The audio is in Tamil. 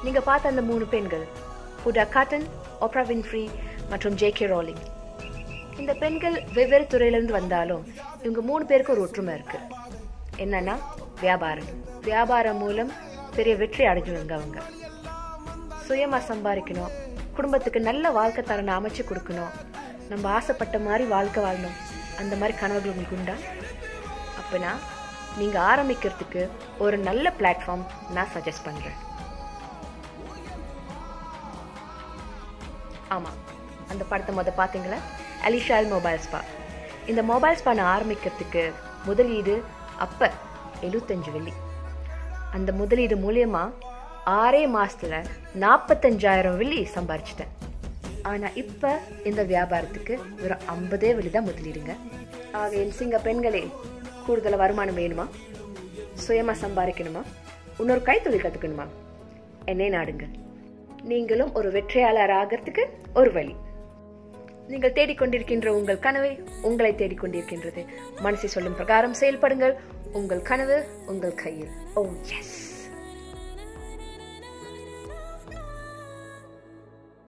நீங்க பார்த்த அந்த 3 பெண்கள் ஹுடா காட்டன், ஓப்ரா வின்ஃப்ரி மற்றும் ஜே.கே. ரோலிங். இந்த பெண்கள் வெவ்வேறு துறையிலிருந்து வந்தாலும் இவங்க 3 பேருக்கு ஒரு ஒற்றுமை இருக்கு. என்னன்னா வியாபாரம் மூலம் பெரிய வெற்றி அடைஞ்சவங்க. அவங்க சுயமா சம்பாதிக்கணும், குடும்பத்துக்கு நல்ல வாழ்க்கை தரனை அமைச்சு கொடுக்கணும், நம்ம ஆசைப்பட்ட மாதிரி வாழ்க்கை வாழணும், அந்த மாதிரி கனவுகள் உங்களுக்கு உண்டா? அப்பனா நீங்க ஆரம்பிக்கிறதுக்கு ஒரு நல்ல பிளாட்ஃபார்ம் நான் சஜஸ்ட் பண்றேன். ஆமா, அந்த படத்தை பாத்தீங்களா? அலிஷால் மொபைல் ஸ்பா. இந்த மொபைல் ஸ்பா நான் ஆரம்பிக்கிறதுக்கு முதலீடு அப்ப 75 வெள்ளி. அந்த முதலீடு மூலியமா 6 மாசத்துல 45,000 வெள்ளி சம்பாரிச்சிட்டேன். ஆனா இப்ப இந்த வியாபாரத்துக்கு வெறும் 50 வெள்ளி தான் முதலீடுங்க. ஆக என் சிங்க பெண்களே, கூடுதல் வருமானம் வேணுமா? சுயமா சம்பாதிக்கணுமா? இன்னொரு கைத்தொழில் கத்துக்கணுமா? என்னை நாடுங்க. நீங்களும் ஒரு வெற்றியாளர் ஆகிறதுக்கு ஒரு வழி. நீங்கள் தேடிக்கொண்டிருக்கின்ற உங்கள் கனவை உங்களை தேடிக்கொண்டிருக்கின்றது. மனசை சொல்லும் பிரகாரம் செயல்படுங்கள். உங்கள் கனவு உங்கள் கையில். Oh S.